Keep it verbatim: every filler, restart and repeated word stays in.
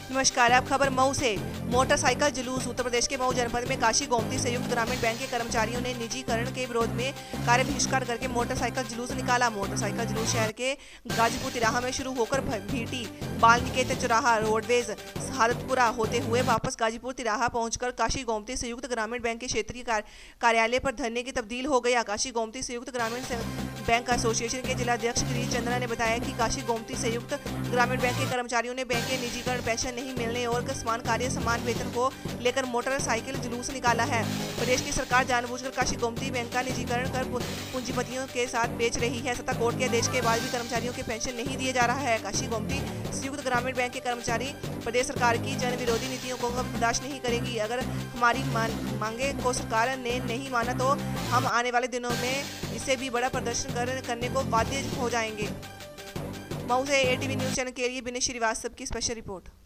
नमस्कार, आप खबर मऊ से। मोटरसाइकिल जुलूस। उत्तर प्रदेश के मऊ जनपद में काशी गोमती संयुक्त ग्रामीण बैंक के कर्मचारियों ने निजीकरण के विरोध में कार्य बहिष्कार करके मोटरसाइकिल जुलूस निकाला। मोटरसाइकिल जुलूस शहर के गाजीपुर तिराहा में शुरू होकर भीटी, बाल निकेतन चौराहा, रोडवेज, हादतपुरा होते हुए वापस गाजीपुर तिराहा पहुंचकर काशी गोमती संयुक्त ग्रामीण बैंक के क्षेत्रीय कार्यालय पर धरने की तब्दील हो गया। काशी गोमती संयुक्त ग्रामीण बैंक एसोसिएशन के जिलाध्यक्ष गिरीश चंद्रा ने बताया कि काशी गोमती संयुक्त ग्रामीण बैंक के कर्मचारियों ने बैंक के निजीकरण, पेंशन नहीं मिलने और समान कार्य समान वेतन को लेकर मोटरसाइकिल जुलूस निकाला है। प्रदेश की सरकार जानबूझकर काशी गोमती बैंक का निजीकरण कर पूंजीपतियों के साथ बेच रही है। सत्ता कोर्ट के आदेश के बाद भी कर्मचारियों के पेंशन नहीं दिए जा रहा है। काशी गोमती संयुक्त ग्रामीण बैंक के कर्मचारी प्रदेश सरकार की जन विरोधी नीतियों को बर्दाश्त नहीं करेंगी। अगर हमारी मांगे को सरकार ने नहीं माना तो हम आने वाले दिनों में इससे भी बड़ा प्रदर्शन करने को बाध्य हो जाएंगे। मऊ से एटीवी न्यूज चैनल के लिए विनय श्रीवास्तव की स्पेशल रिपोर्ट।